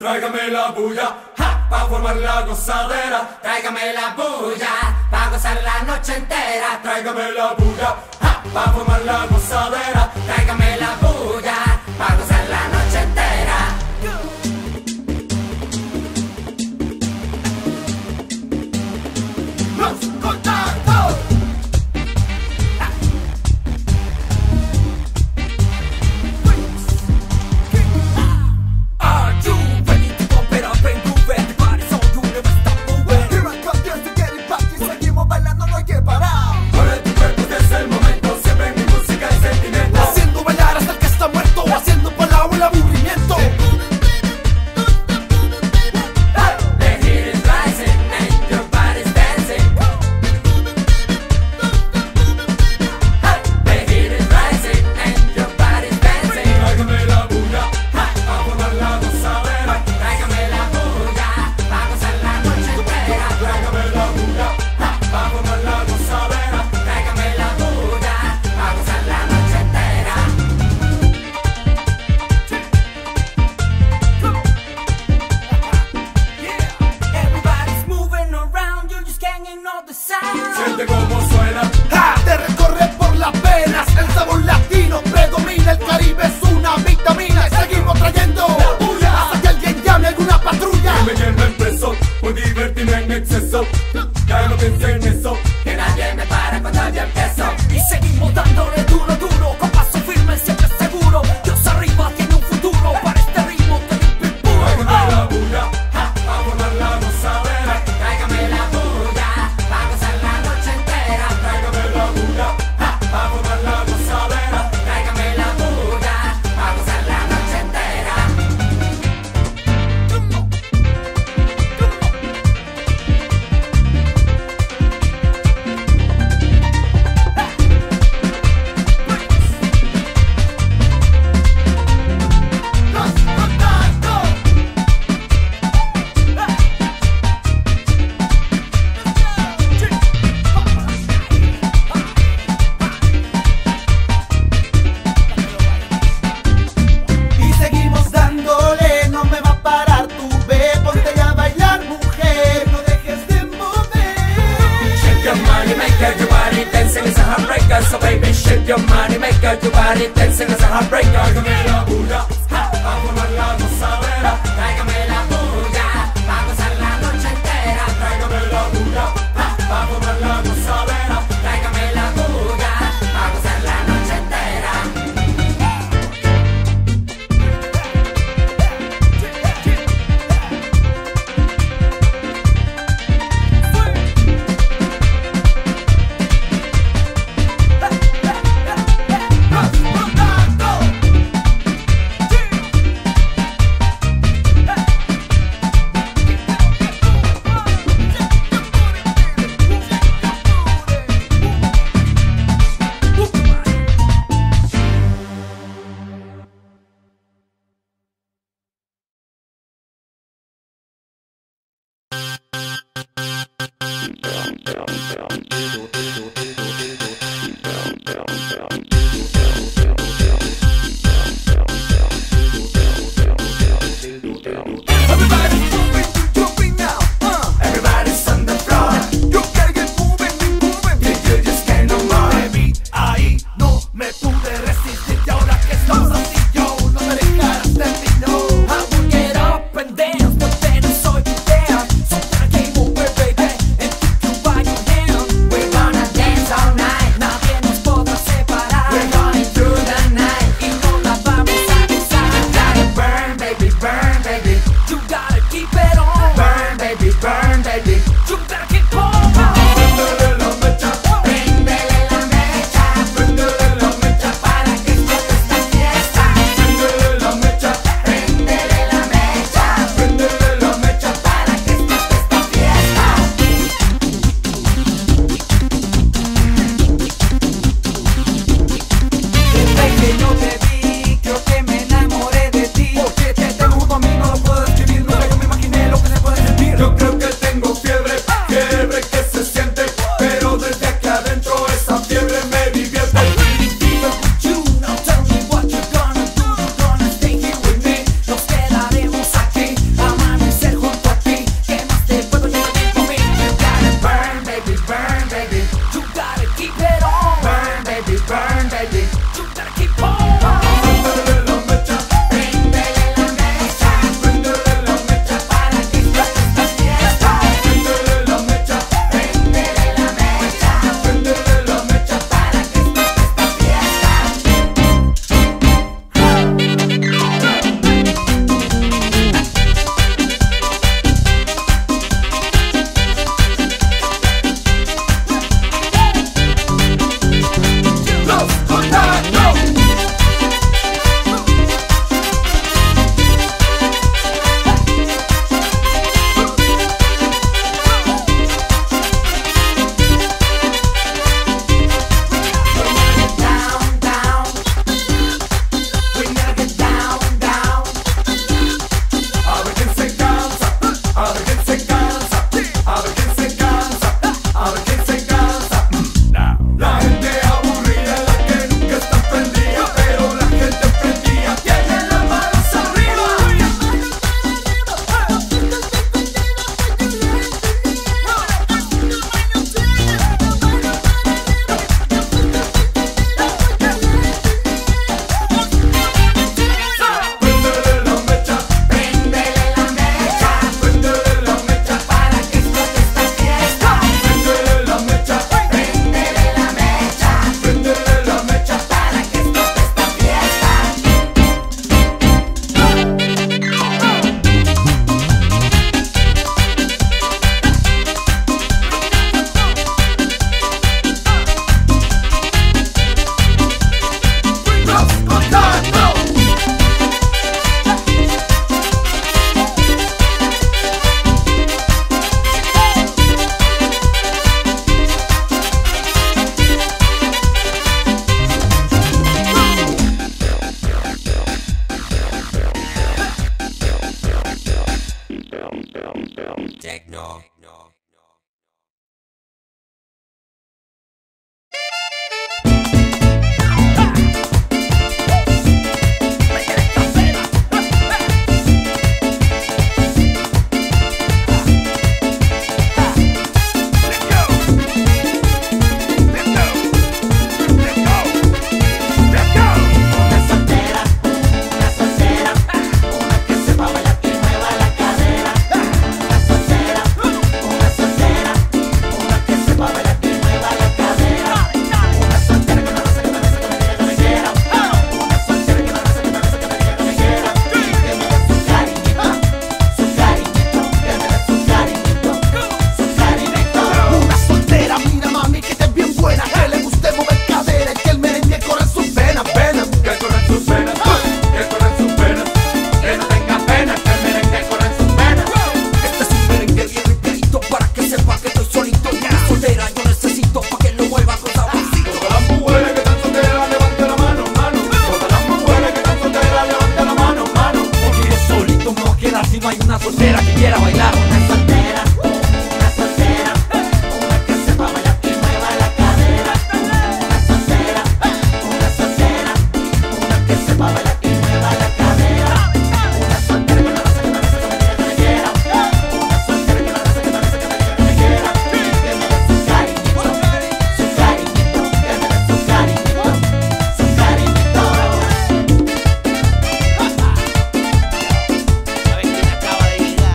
Tráigame la bulla, ja, pa' formar la gozadera. Tráigame la bulla, pa' gozar la noche entera. Tráigame la bulla, ja, pa' formar la gozadera. Tráigame la bulla, pa' gozar la noche entera. ¡Los contactos! Are you ready to pump it up and groove it? The party's on, you never stop moving. Here I come just to get it back. Y seguimos bailando, no hay que parar. Mueve tu cuerpo, que es el momento. Siempre mi música y sentimiento. Haciendo bailar hasta el que está muerto. Haciendo por la el aburrimiento. The heat is rising and your body's dancing. The heat is rising and your body's dancing. Tráigame la bulla, ja, pa' formar la gozadera. Tráigame la bulla, pa' gozar la noche entera. Tráigame la bulla, ja, pa' formar la gozadera. Tráigame la bulla, pa' gozar la noche entera. Everybody's moving around, you just can't ignore the sound. Siente cómo suena. ¡Ja! Te recorre por las venas. El sabor latino predomina. El Caribe es una vitamina. Y seguimos trayendo La bulla. hasta que alguien llame alguna patrulla. Me lleno el preso, por divertirme en exceso. Ya no pienso en eso. Que nadie me para cuando yo empiezo. Y seguimos dándole duro, duro, con paso firme, siempre seguro. Dios arriba tiene un futuro para este ritmo que limpio y puro. Tráigame la bulla, ja, pa' formar la gozadera. Tráigame la bulla, pa' gozar la noche entera. Tráigame la bulla, ja, pa' formar la gozadera. Tráigame la bulla, pa' gozar la noche entera. ¡Los contactos! Y seguimos dándole, no me va a parar tu ve. Ponte a bailar, mujer, no dejes de mover. Shake your money maker, your body dancing is a heartbreaker. So baby, shake your money maker, your body dancing is a heartbreaker. Tráigame la bulla, ja, pa' formar la gozadera. Tráigame la bulla, pa' gozar la noche entera. Tráigame la bulla, ja, pa' formar la gozadera. Tráigame la bulla, pa' gozar la noche entera. Everybody's moving, jumping now. Everybody's on the floor. You gotta get moving. You just can't no more. Baby, ahí no me pude resistir. Y ahora que estamos así, yo no me dejarás de mí, no. I will get up and dance, but then I saw you there. So Techno. Si no hay una soltera que quiera bailar. Una soltera, una que sepa bailar y mueva la cadera. Una soltera, una que sepa bailar y mueva la cadera. Una soltera que no reza, que no reza, que me quiera. Una soltera que no reza, que no reza, que me quiera. Que me dé su cariñito, su cariñito, que me dé su cariñito, su cariñito. ¿Sabes quién acaba de llegar?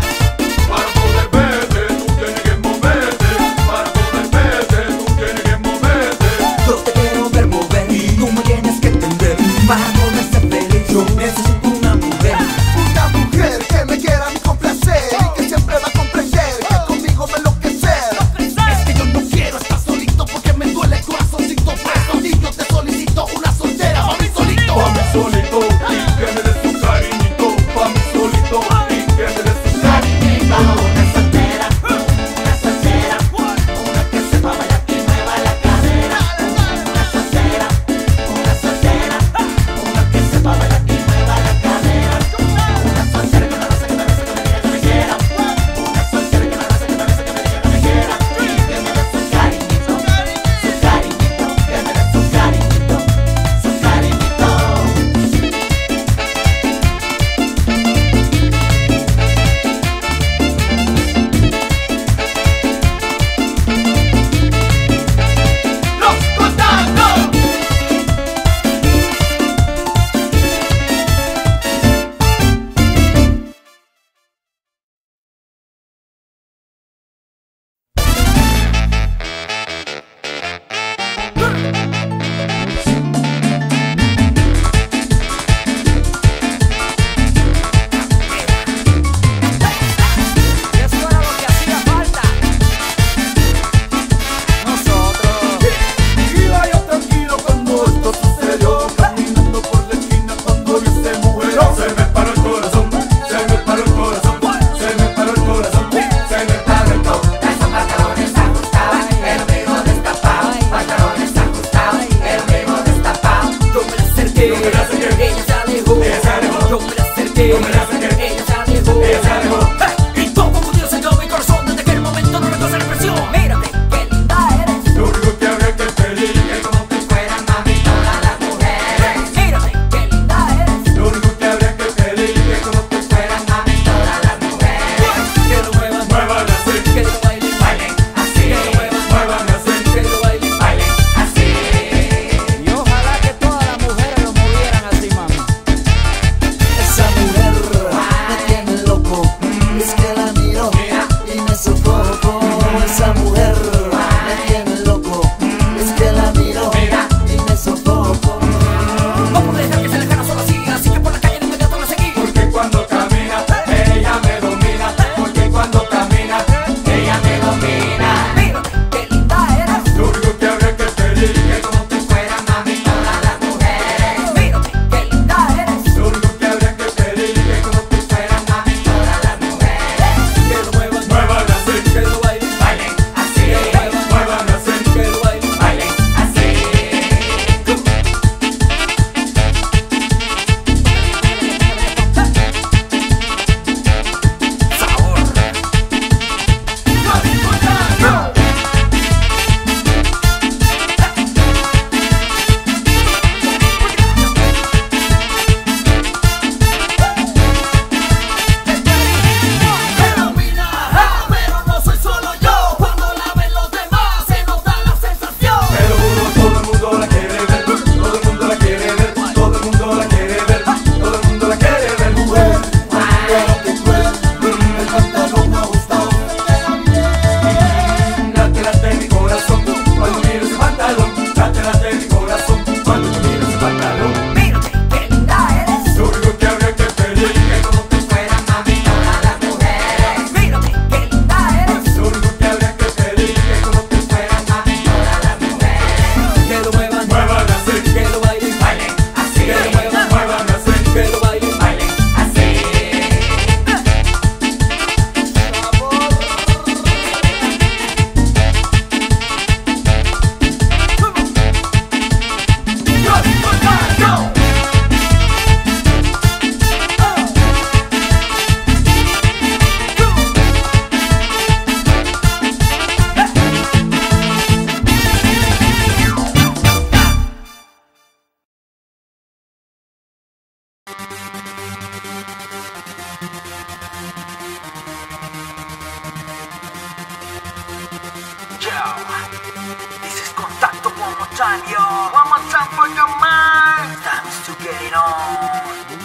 Daniel, one more time for your mind. Time to get it on.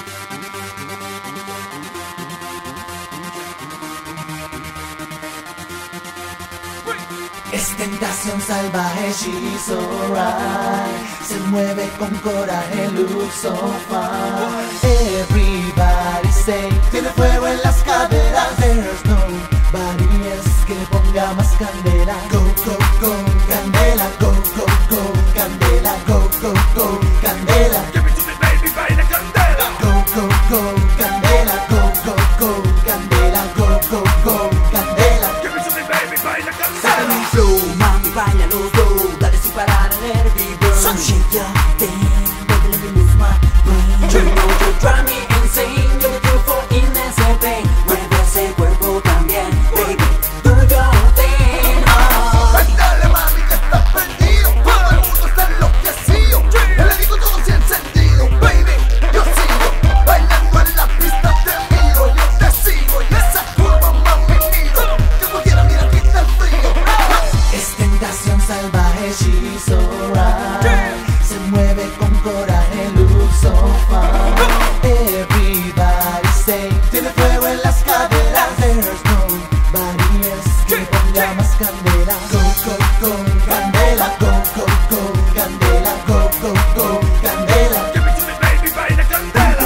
Es tentación salvaje, she's alright. Se mueve con coraje, looks so fine. Everybody say, tiene fuego en las caderas. There's nobody else que le ponga más candela. Go, go, go, candela. Go, go, go, candela. Go, go, go, candela. Give it to me, baby, baila candela. Go, go, go, candela. Go, go, go, candela. Go, go, go, candela. Give it to me, baby, baila Saca candela. un flow, mami, baila los dos. Dale sin parar en el beat. So shake your thing, baby, let me move my brain. You know you drive me insane. You're the truth for illness and pain. Mueve ese cuerpo también, baby, do your thing. Dale mami que estás perdido. Todo el mundo está enloquecido. Le digo todo sin sentido. Baby, yo sigo bailando en la pista, te miro. Yo te sigo y esa curva mami miro. Que cualquiera mira aquí está el frío. Es tentación salvaje, she's alright. Se mueve con coraje, looks so fine. Everybody say, tiene fuego en las caderas. There's nobody else que le ponga más candela. Go, go, go, candela. Go, go, go, candela. Go, go, go, candela. Give it to me, baby, baila candela.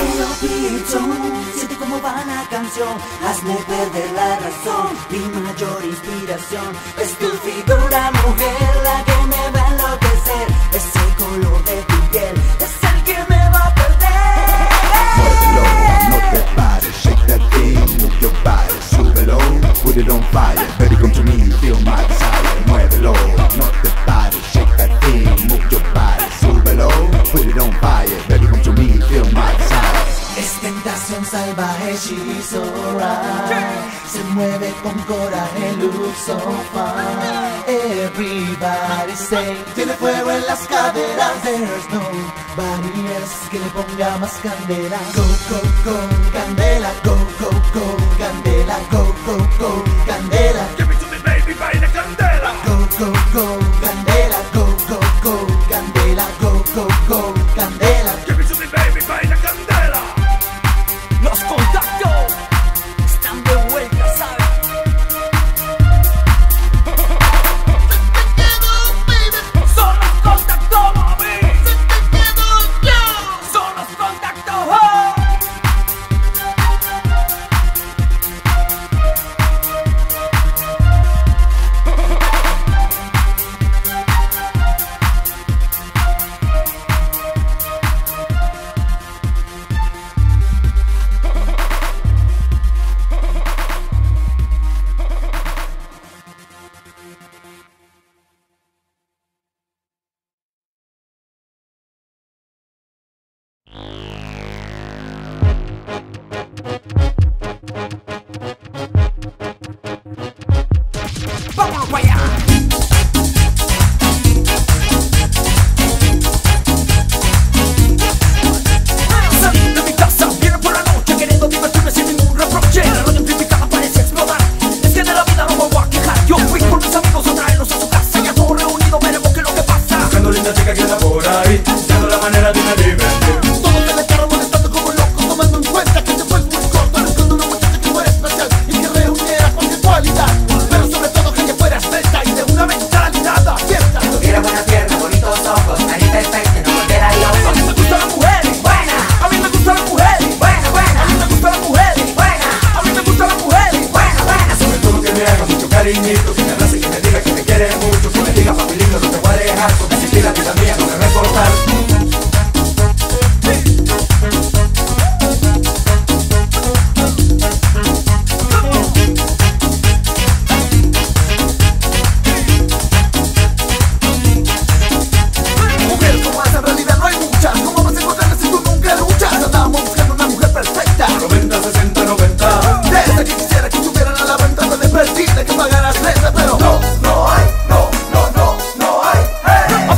Siente como va la canción, hazme perder la razón. Mi mayor inspiración es tu figura, mujer, la que me va a enloquecer. Ese color de tu piel es el que me va a perder. Muévelo, no te pares, shake that thing, move your body, súbelo, put it on fire, baby come to me, feel my desire. Muévelo, no te pares, shake that thing, move your body, súbelo, put it on fire, baby come to me, feel my desire. Es tentación salvaje, she's alright. Se mueve con coraje, looks so fine. Everybody say, tiene fuego en las caderas. There's nobody else que le ponga más candela. Go, go, go, candela. Go, go, go, candela. Go, go, go, candela. Give it to me, baby, baila candela. Go, go, go, candela. Go, go, go, candela. Go, go, go, candela. Give it to me, baby, baila candela. Los contactos están de vuelta, ¿sabes? Son los contactos, mami. Son los contactos. Vámonos para allá. Salí de mi casa, viernes por la noche, queriendo divertirme sin ningún reproche. La radio amplificada parece explotar. Es que de la vida no me voy a quejar. Yo fui con mis amigos a traerlos a su casa. Ya todos reunidos veremos qué es lo que pasa. Buscando linda chica que anda por ahí, buscando la manera de una divertir. Todos en el carro molestando como locos, tomando en cuenta que te fue muy corto. Buscando una muchacha que fuera especial y que reuniera cualquier cualidad. Pero sobre todo que fuera esbelta y de una mentalidad abierta. Tuviera buena pierna, bonitos ojos, nariz perfecta, no volviera loco. A mí me gustan las mujeres, buena. A mí me gustan las mujeres, buena, buena. A mí me gustan las mujeres, buena. A mí me gustan las mujeres, buena, buena. Sobre todo que me haga mucho cariñito, que me abrace y que me diga que me quiere mucho. Que me diga, papi lindo, no te voy a dejar, porque si la vida mía no me va a importar. Mujer como esa en realidad no hay muchas. ¿Cómo vas a encontrarla si tú nunca luchas? Andamos buscando una mujer perfecta. 90, 60, 90. Desde que quisiera que tuvieran a la venta de perdida, que pagaras renta, pero no hay, no hay.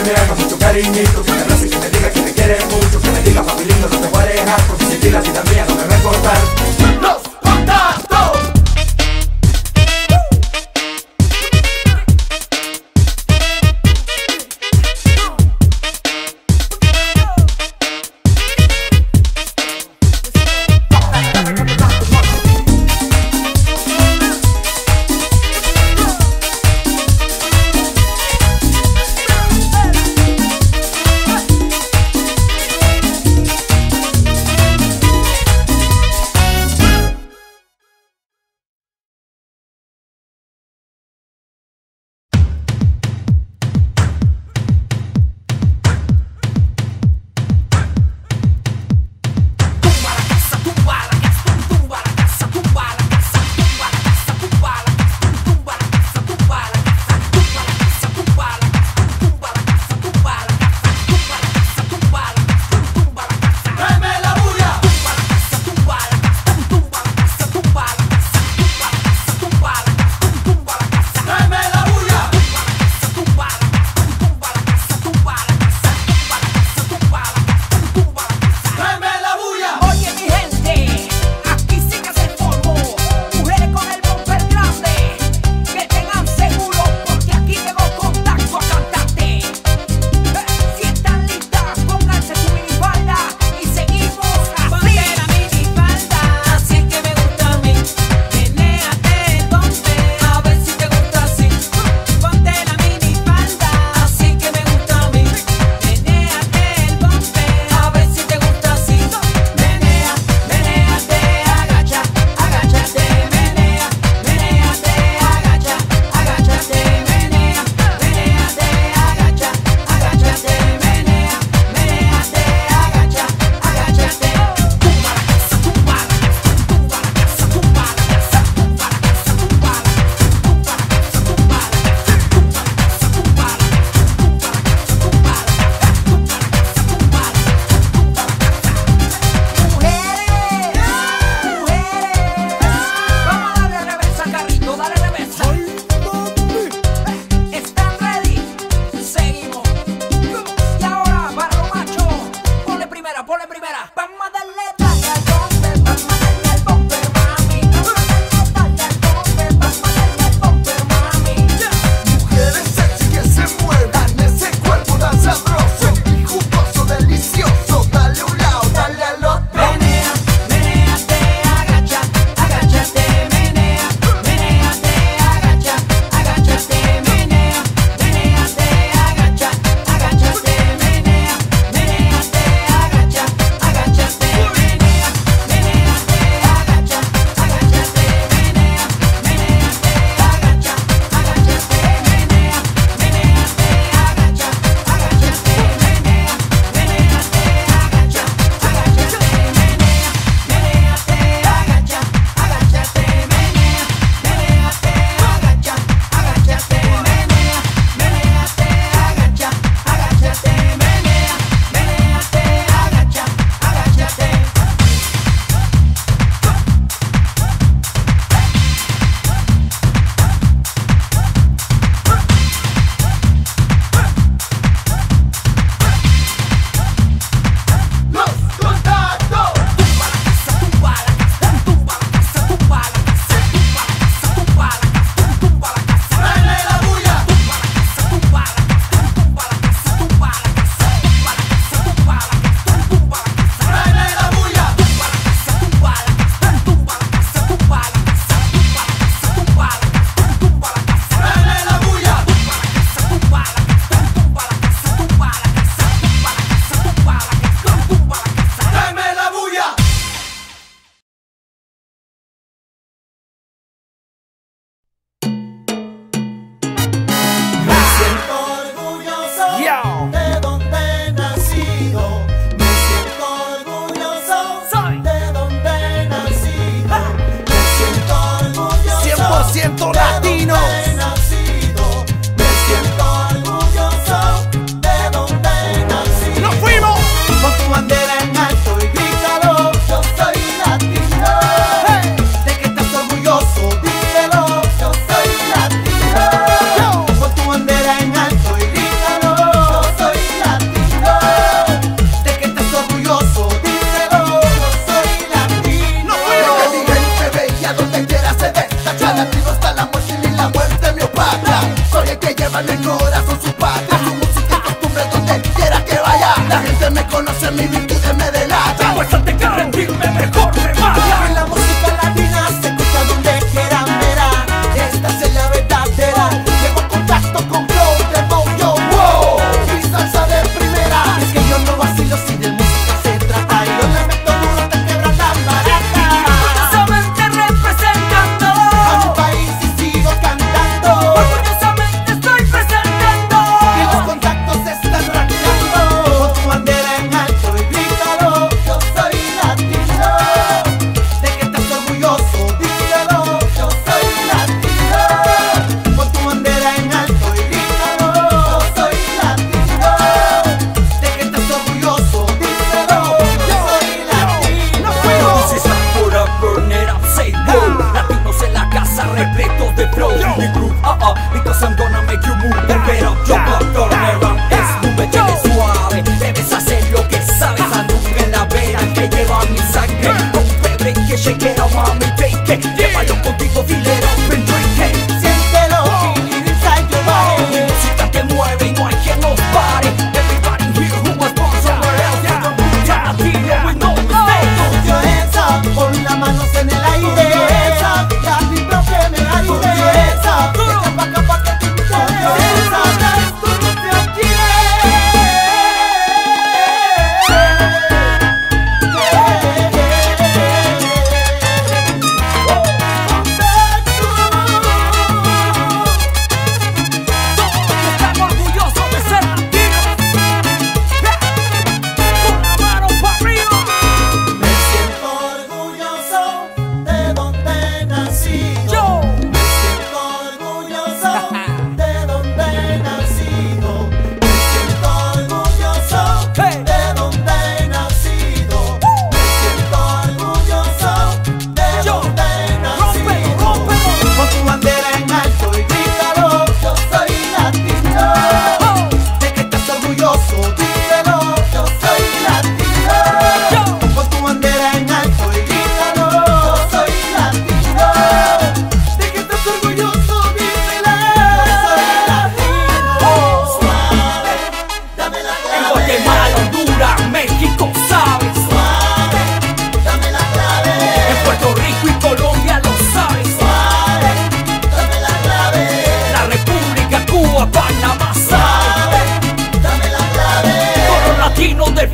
me haga mucho cariñito, que me abrace, que me diga que me quiere mucho, que me diga papi lindo, no te voy a dejar, porque sin ti la vida mía no me va a importar. Los contactos.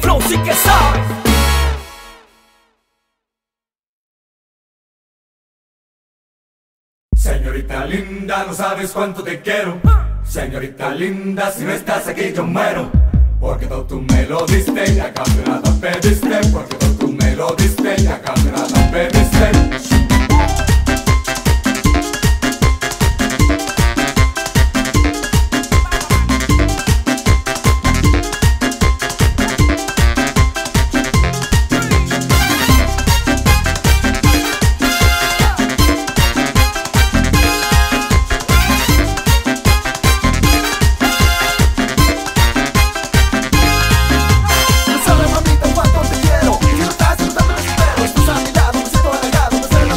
flow sí que sabes. Señorita linda, no sabes cuánto te quiero. Señorita linda, si no estás aquí yo muero. Porque todo tú me lo diste y a cambio nada pediste. Porque todo tú me lo diste y a cambio nada pediste. No sabes, mamita, cuánto te quiero. Si no estás, no te me espero. Estás a mi lado, me siento halagado. Me sale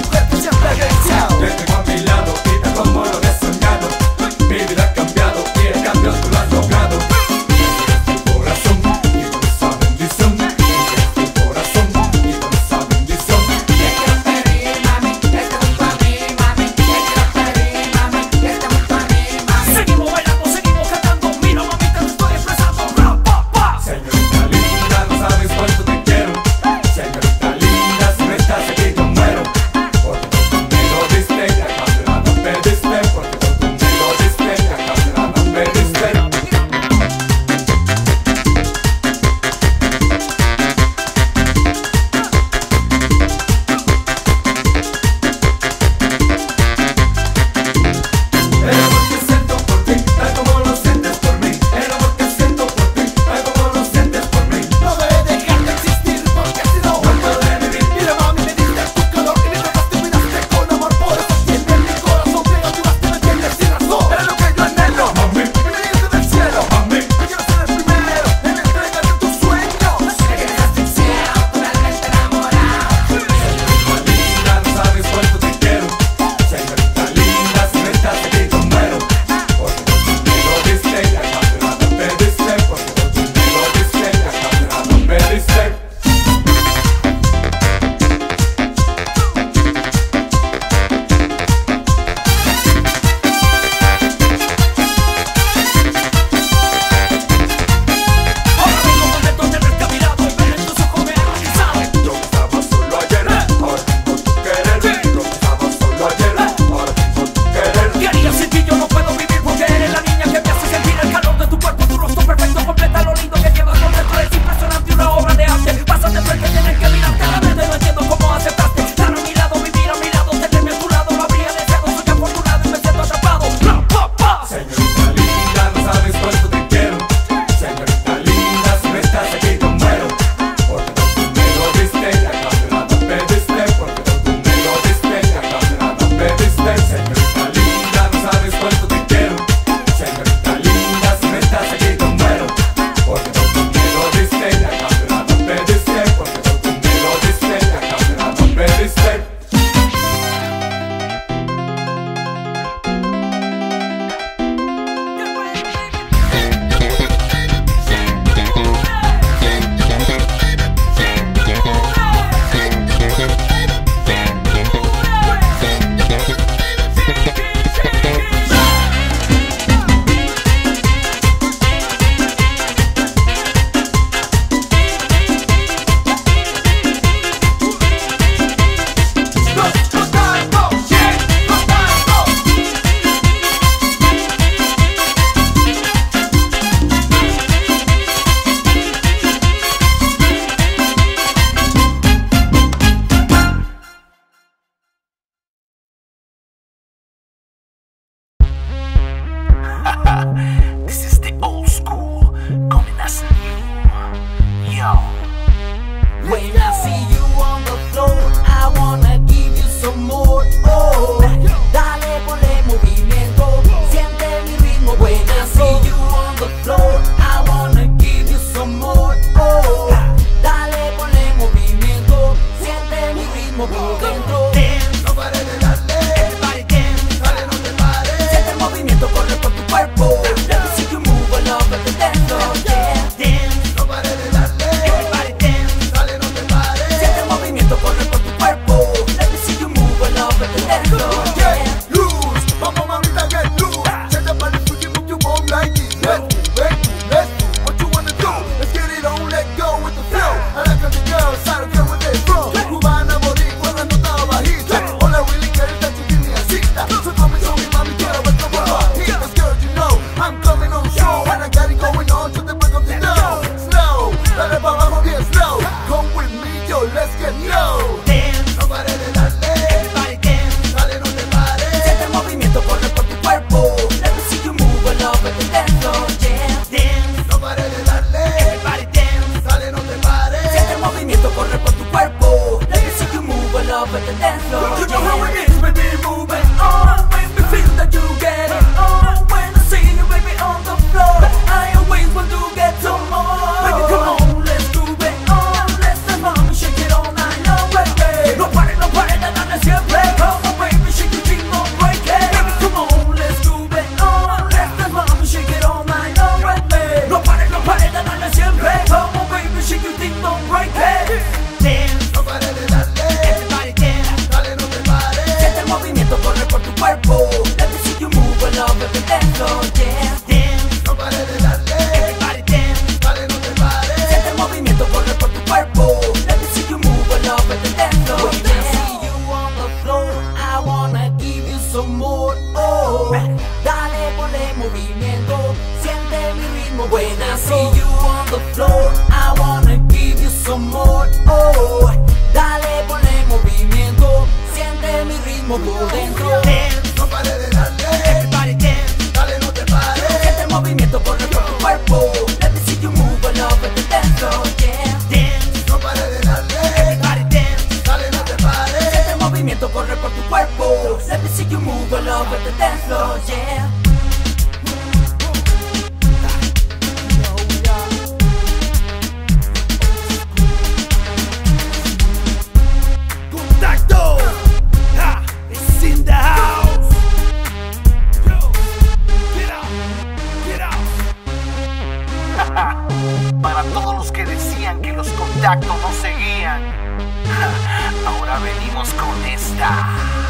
tacto no seguían. Ahora venimos con esta.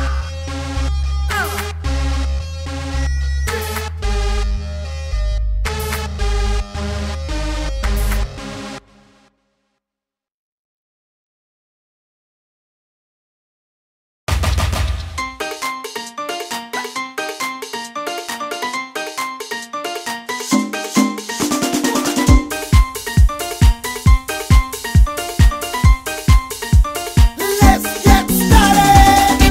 Let's get started.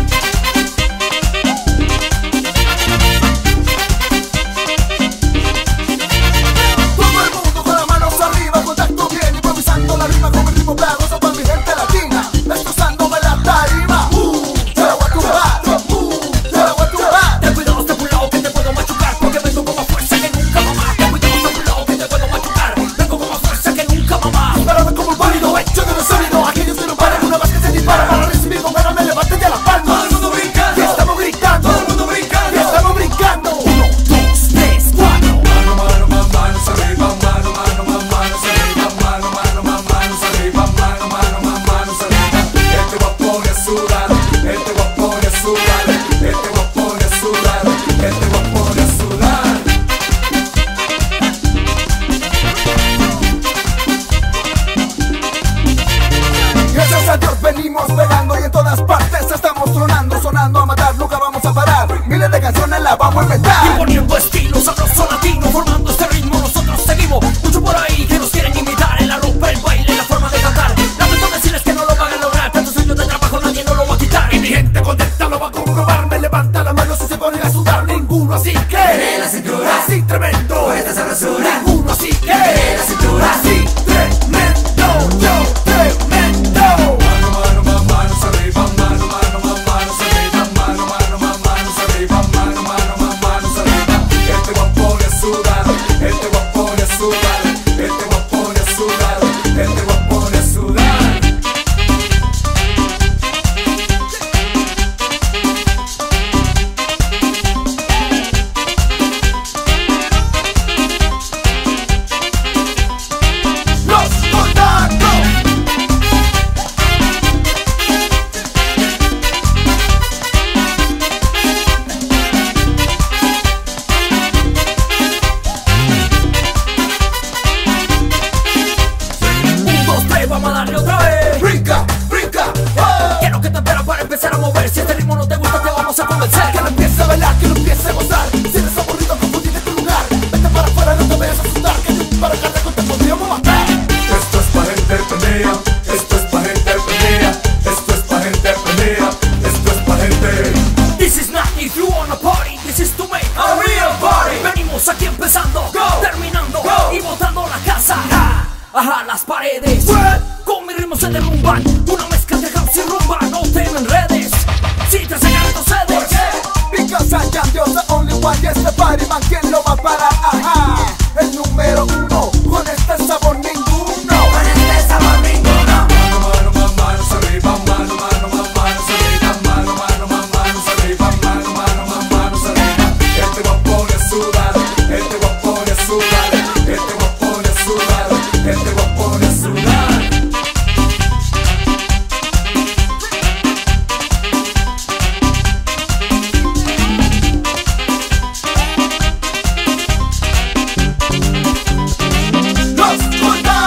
Todo el mundo con las manos arriba, contacto bien, improvisando la rima con el ritmo pegajoso para mi gente latina, destrozándome la tarima. Te la voy a tumbar, te la voy a tumbar. Ten cuidado, está pulado que te puedo machucar, porque vengo con más fuerza que nunca, mamá. Ten cuidado, está pulado que te puedo machucar, vengo con más fuerza que nunca, mamá. Párame como un válido, hecho de un sólido. Aquellos que no paran una vez que se dispara para recibir con ganas me levanten ya las palmas. Todo el mundo brincando, Y estamos brincando, todo el mundo brincando. y estamos brincando. 1, 2, 3, 4. Mano, mano, manos arriba, mano, mano, manos arriba, mano, mano, manos arriba, mano, mano, manos arriba. Este va a poner a sudar, este va a poner a sudar, este va a poner a sudar, este va a poner a sudar. Gracias a Dios venimos pegando y en todas partes estamos tronando, sonando a matar, nunca vamos a parar. Miles de canciones las vamos a inventar. Imponiendo estilo sabroso latino, formando este ritmo nosotros seguimos. Mucho por ahí que nos quieren imitar en la ropa, el baile, la forma de cantar. Lamento decirles que no lo van a lograr, tantos años de trabajo nadie no lo va a quitar. Y mi gente contenta lo va a comprobar. Me levanta la mano si se ponen a sudar. Ninguno así que Tiene la cintura, así tremendo. con esta sabrosura. Ninguno así que Tiene la cintura, así tremendo. Yo tremendo. Mano, mano, manos arriba, mano, mano, manos arriba, mano, mano, manos arriba, mano, mano, manos arriba. Este va a poner a sudar, este va a poner a sudar, este va a poner a sudar, este va a poner a sudar. Los contactos. Un, 2, 3, vamos a darle otra vez. Brinca, brinca, oh. Quiero que te esperas para empezar a mover. Si este ritmo no te gusta, te vamos a convencer. Que lo empiece a bailar, que lo empiece a gozar. Si eres aburrido, confundite tu lugar. Vete para afuera, no te vayas a asustar. Que de un para acá te podríamos matar. Esto es pa' gente prendida, esto es pa' gente prendida, esto es pa' gente prendida, esto es pa' gente. This is not if you wanna party, this is to make A real party. Venimos aquí empezando, Go. terminando Go. y botando la casa. Ajá, las paredes. Con mi ritmo se derrumban. Una mezcla de house y rumba. No te enredes. Si te sacan retrocedes. Because I am just the only one, yes, the party man, ¿quién lo va a parar? Ajá, el número uno, con este sabor ninguno. Con este sabor ninguno. Mano, mano, manos arriba, mano, mano, manos arriba, mano, mano, manos arriba, mano, mano, manos arriba. Este va a poner a sudar, este va a poner a sudar, este va a poner a sudar, este va a poner a sudar. Los contactos.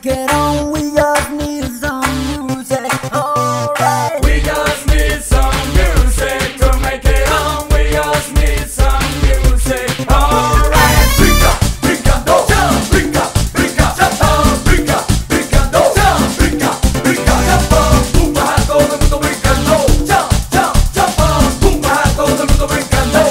make it on, we just need some music. Alright. We just need some music to make it on. We just need some music. Alright. Brinca, brincando, brinca, brinca, brinca, brincando, brinca, brinca, boom, baja todo el mundo brincando, boom, baja todo el mundo brincando,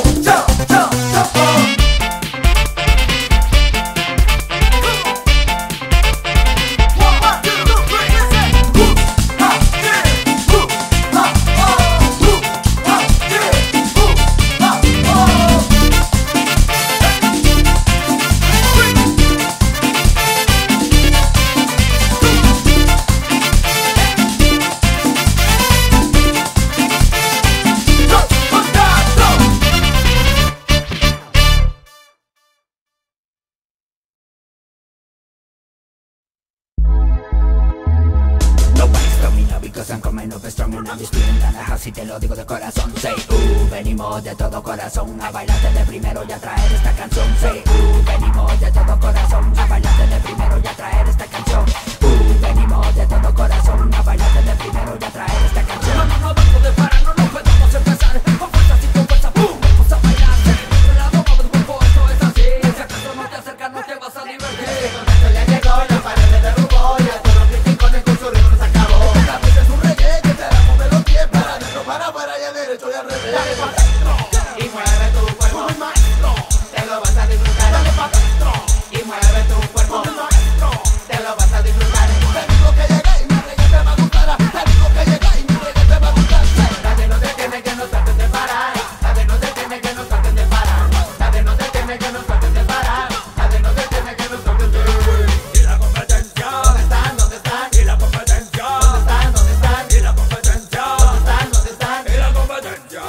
Because I'm coming up strong and I'm just feeling tan así te lo digo de corazón. Say, venimos de todo corazón a bailarte de primero y a traer esta canción. Say, venimos de todo corazón a bailarte de primero y a traer esta canción. Venimos de todo corazón a bailarte de primero y a traer esta canción. No, no podemos parar, no podemos empezar. Con fuerza y con fuerza, vamos a bailar. La bomba del cuerpo, esto es así. Si acaso no te acercas, no te vas a divertir. Ya llegó, la pared me derrubó, ya todos los criticones con su ritmo se acabó. Es un reggae que te da mover los pies para adentro, para afuera y al derecho y al revés. Dale pa' dentro y mueve tu cuerpo, mi maestro, te lo vas a disfrutar. Dale pa' dentro y mueve tu cuerpo, mi maestro, te lo vas a disfrutar. Te digo que llega y mi reggae te va a gustar. Te digo que llega y mi reggae te va a gustar. Nadie nos detiene que nos traten de parar. Nadie nos detiene que nos traten de parar. Nadie nos detiene que nos traten de parar. Nadie nos detiene que nos traten de parar. y la competencia, ¿Dónde están? ¿Dónde están? y la competencia, ¿Dónde están? ¿Dónde están? y la competencia, ¿Dónde están? y la competencia.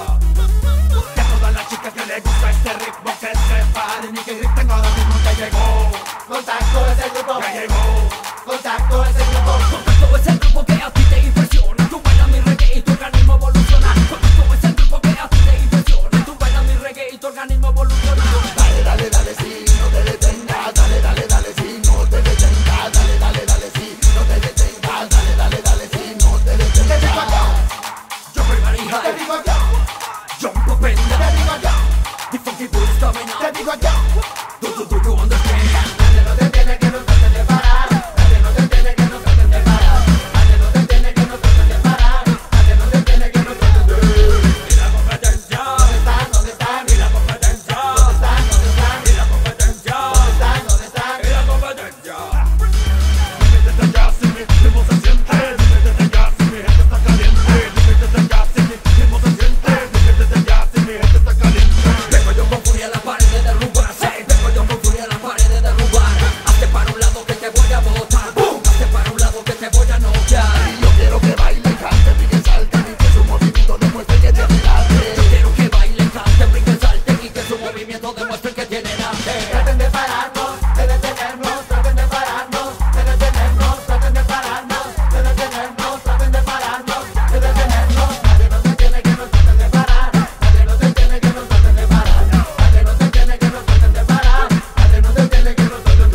Que a todas las chicas que les gusta este ritmo que se paren y que griten ahora mismo que llegó. Contacto es el grupo que llegó. Contacto es el grupo. Contacto es el grupo que a ti te impresiona. Tú bailas mi reggae y tu organismo evoluciona. Contacto es el grupo que a ti te impresiona. Tú bailas mi reggae y tu organismo evoluciona. Dale, dale, dale, sí, no te detengas. Dale, dale, dale, sí, no te detengas. Dale, dale, dale, sí, no te detengas. Dale, dale, dale, sí, no te detengas. Te digo acá, Yo soy Marija, te digo acá, jump up in te the digo acá, the funky boots coming te up. digo acá. Do you understand? Nadie nos detiene que nos traten de parar. Nadie nos detiene que nos traten de parar. Nadie nos detiene que nos traten de parar. Nadie nos detiene que nos traten de Y la competencia, ¿Dónde están? ¿Dónde están? y la competencia, ¿Dónde están? ¿Dónde están? y la competencia, ¿Dónde están? ¿Dónde están? y la competencia. Dime desde ya si mi ritmo se siente. Dime desde ya si mi gente está caliente. Dime desde ya si mi ritmo se siente. Dime desde ya si mi gente está caliente. Vengo yo con furia a la pared de derrubar. Vengo yo con furia a la pared de derrubar. Hazte para un lado que te voy a botar. Hazte para un lado que te voy a noquear. Yo quiero que baile, cante, brinque, salte y que su movimiento demuestre que tiene arte. Yo quiero que bailen, canten, brinquen, salten y que su movimiento demuestre que tienen arte. Traten de pararnos, de detenernos, traten de pararnos, de detenernos, traten de pararnos, de detenernos, traten de pararnos, de detenernos. Nadie nos detiene que nos traten de parar. Nadie nos detiene que nos traten de parar. Nadie nos detiene que nos traten de parar. Nadie nos detiene que nos traten de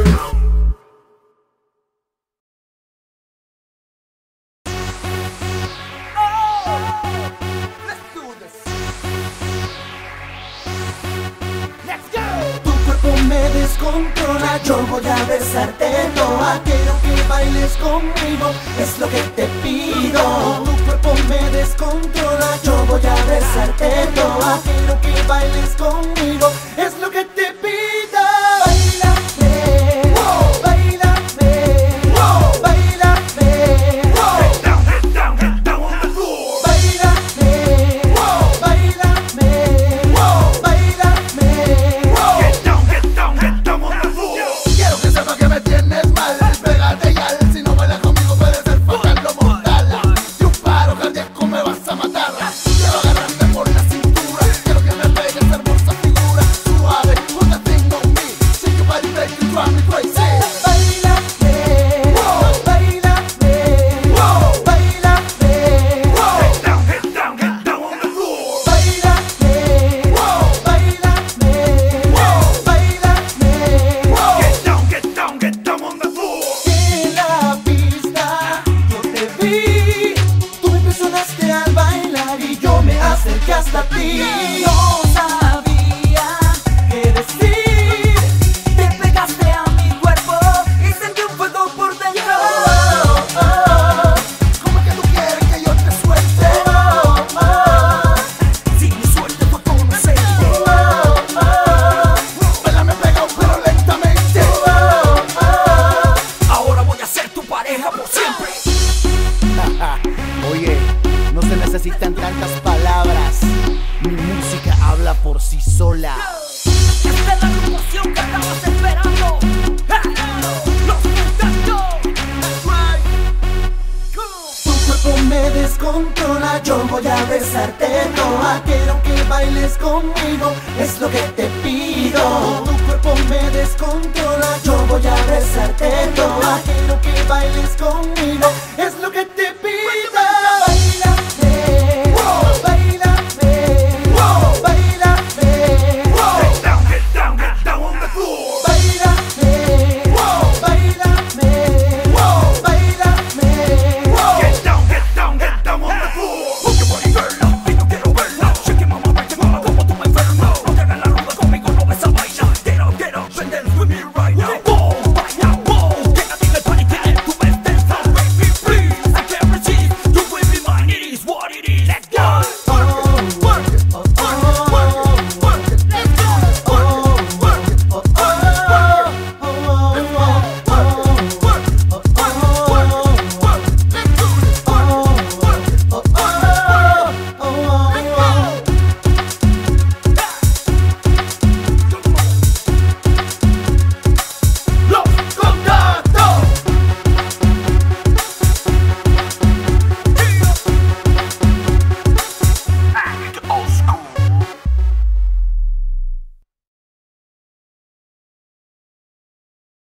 Tu cuerpo me descontrola, yo voy a besarte toda. Quiero que bailes conmigo, es lo que te pido. Tu cuerpo me descontrola, yo voy a besarte toda. Quiero que bailes conmigo, es lo que te pido. Báilame, báilame, báilame. Get down, get down, get down on the floor. Báilame, báilame, báilame. Get down, get down, get down on the floor. Quiero que sepa que me tienes mal. Pégate ya, si no bailas conmigo puede ser fatal o mortal. De un paro cardíaco me vas a matar. Quiero agarrarte por la cintura. Quiero que me pegues hermosa figura. Suave, hasta ti. No sabía qué decir, te pegaste a mi cuerpo y sentí un fuego por dentro. ¿Cómo que tú quieres que yo te suelte? Si mi suerte fue conocerte. Baila me pega pero lentamente. Ahora voy a ser tu pareja por siempre. Oye, no se necesitan tantas palabras. Mi música habla por sí sola. Esta es la promoción que estabas esperando. Los muchachos. Tu cuerpo me descontrola, yo voy a besarte toda. Quiero que bailes conmigo, es lo que te pido. Tu cuerpo me descontrola, yo voy a besarte toda.